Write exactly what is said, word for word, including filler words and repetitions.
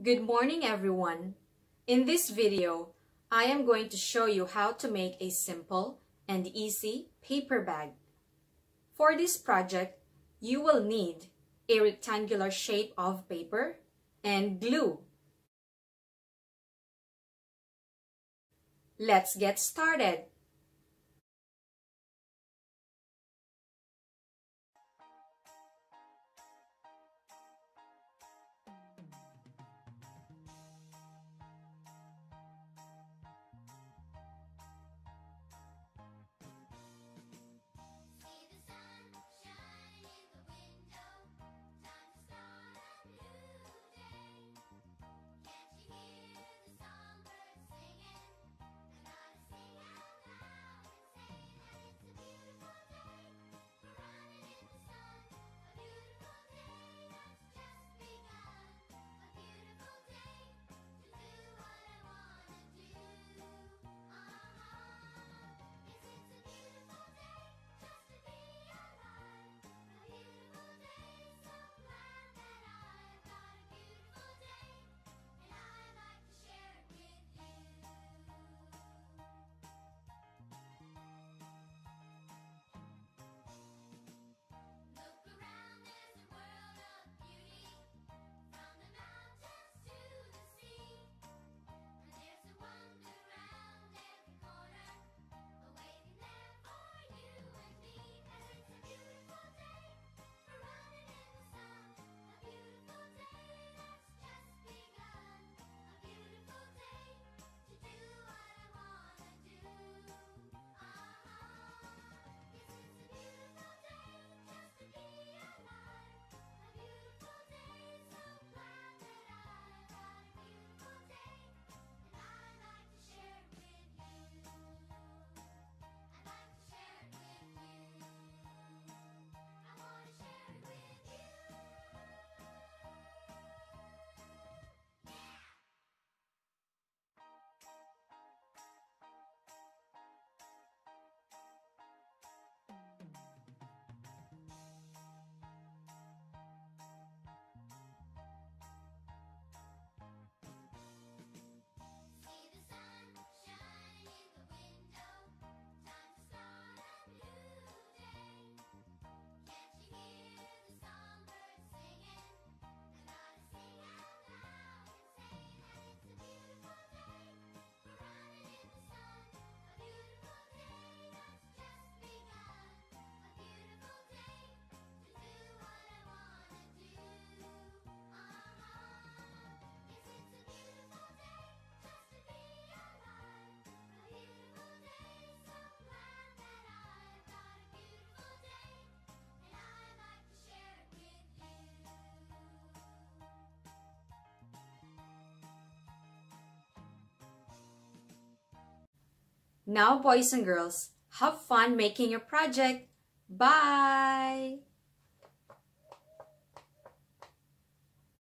Good morning, everyone. In this video, I am going to show you how to make a simple and easy paper bag. For this project, you will need a rectangular shape of paper and glue. Let's get started. Now, boys and girls, have fun making your project. Bye!